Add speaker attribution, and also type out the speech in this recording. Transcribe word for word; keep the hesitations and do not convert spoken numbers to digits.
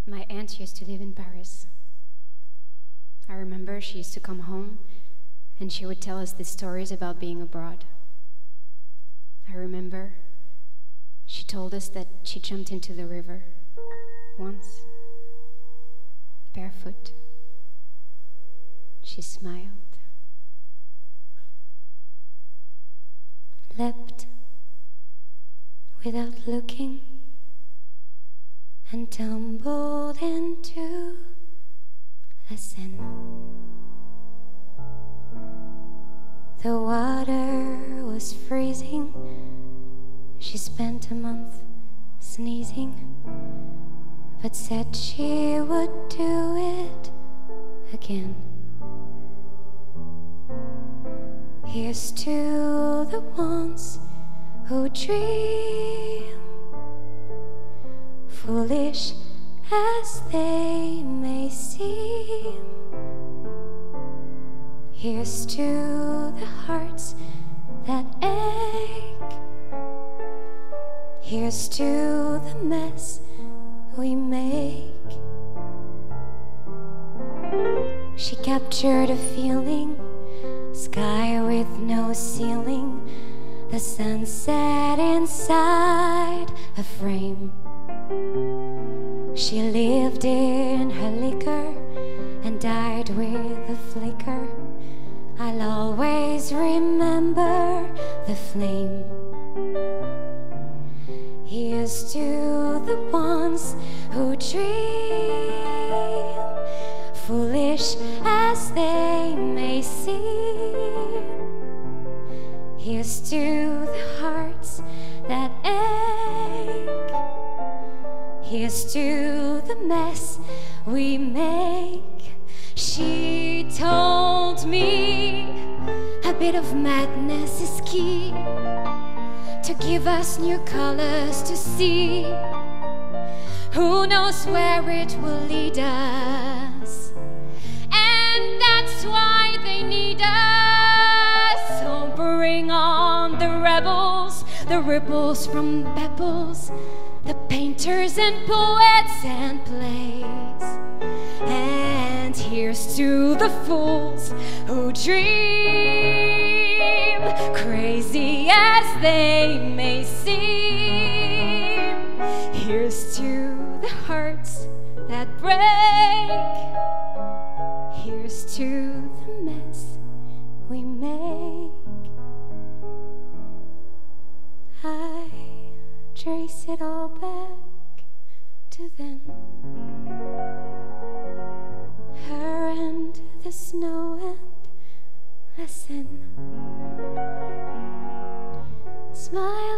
Speaker 1: My aunt used to live in Paris. I remember she used to come home and she would tell us these stories about being abroad. I remember she told us that she jumped into the river once, barefoot. She smiled, leapt without looking, and tumbled into the Seine. The water was freezing. She spent a month sneezing, but said she would do it again. Here's to the ones who dream, foolish as they may seem. Here's to the hearts that ache. Here's to the mess we make. She captured a feeling, sky with no ceiling, the sunset inside a frame. She lived in her liquor and died with a flicker. I'll always remember the flame. Here's to the ones who dream, foolish as they may seem. Here's to the hearts that ache. Here's to the mess we make. She told me a bit of madness is key to give us new colors to see. Who knows where it will lead us, and that's why they need us. So bring on the rebels, the ripples from pebbles, the painters and poets and plays. And here's to the fools who dream, crazy as they may seem. Here's to the hearts that break. Here's to the mess we make. I trace it all back to then, her and the snow and the Seine. Smile